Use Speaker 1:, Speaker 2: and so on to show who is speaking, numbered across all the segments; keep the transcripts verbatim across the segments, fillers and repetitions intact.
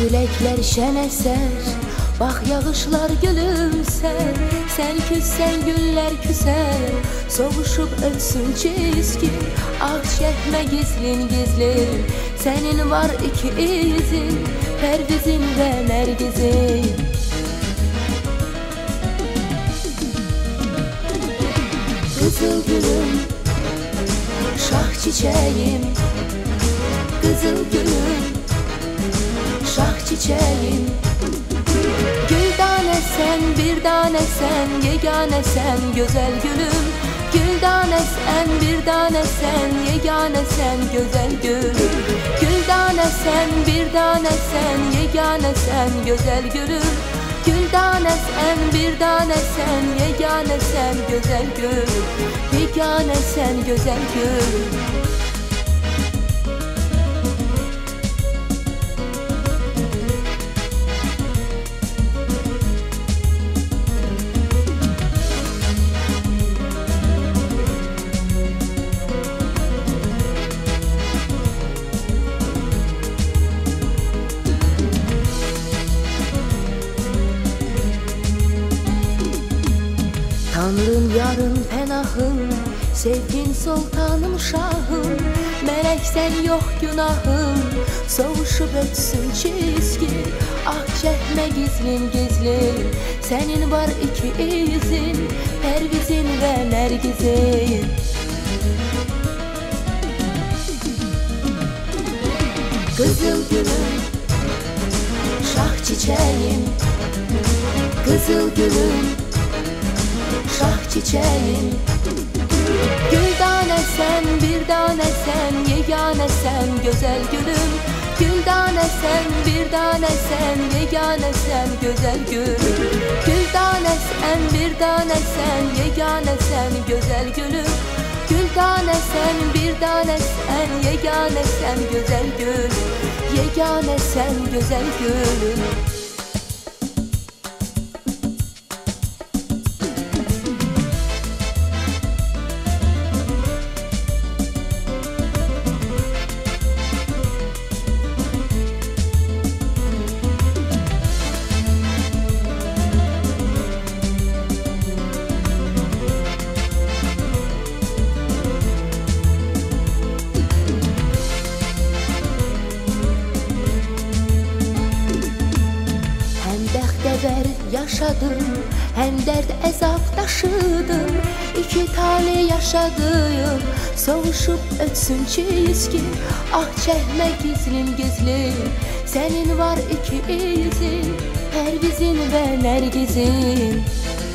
Speaker 1: Küləklər şən əsər, bax yağışlar gülümsər. Sən küssən güllər küsər, soğuşub ötsün çizgi. Ah çəkmə gizlin gizlin, sənin var iki izin, Pərvizin və Nərgizin. Qızıl gülüm, şah çiçeğim, Qızıl gülüm, şah çiçeğim. Gül tanesen, bir tanesen, yeganesen, güzel gülüm. Gül tanesen, bir tanesen, yeganesen, güzel gülüm. Gül tanesen, bir tanesen, yeganesen, güzel gülüm. Gül tanesen, bir tanesen, yeganesen, güzel gülüm. Yeganesen, güzel gülüm. Tanrım yarın pənahım, sevgin sultanım şahım. Mələk sən yox günahım, soğuşub ötsün çizgi. Ah çəkmə gizlin gizlin, sənin var iki izin, Pərvizin və Nərgizin. Qızıl gülüm, şah çiçeğim, Qızıl gülüm, şah çiçeğim. Gül tanesen, bir tanesen, yeganesen, güzel gülüm. Gül tanesen, bir tanesen, yeganesen, güzel gülüm. Gül tanesen, bir tanesen, yeganesen, güzel gülüm. Gül tanesen, bir tanesen, yeganesen, güzel gülüm. Yeganesen, güzel gülüm. Yaşadım, hem dert əzab daşıdım. İki tale yaşadım, soğuşub ötsün çizgi. Ah çəkmə gizlin gizlin, sənin var iki izin, Pərvizin və Nərgizin.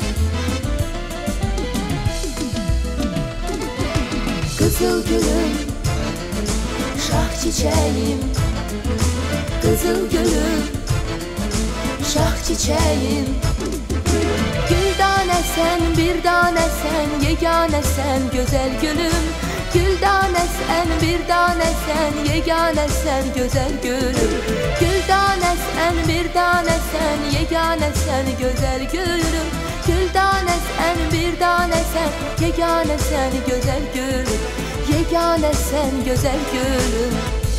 Speaker 1: Qızıl gülüm, şah çiçeğim, Qızıl gülüm, şah çiçeğim. Gül tanesen, bir tanesen, yeganesen, güzel gülüm. Gül tanesen, bir tanesen, yeganesen, güzel gülüm. Gül tanesen, bir tanesen, yeganesen, güzel gülüm. Gül tanesen, bir tanesen, yeganesen, güzel gülüm. Yeganesen, güzel gülüm.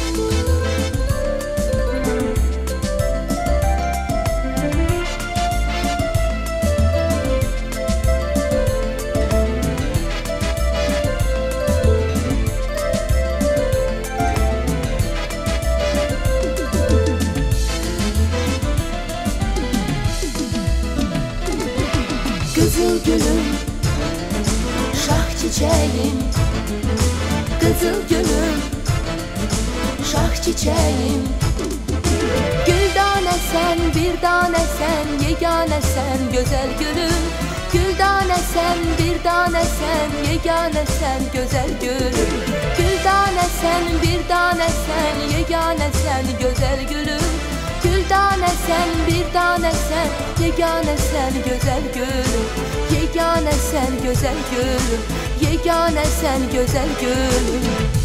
Speaker 1: Qızıl gülüm, şah çiçeğim, Qızıl gülüm, şah çiçeğim. Gül tanesen, bir tanesen, yeganesen, güzel gülüm. Gül tanesen, bir tanesen, yeganesen, güzel gülüm. Gül tanesen, bir tanesen, yeganesen, güzel gülüm. Gül tanesen, bir tanesen, yeganesen, güzel gülüm. Yeganesen, güzel gülüm. Yeganesen, güzel gülüm.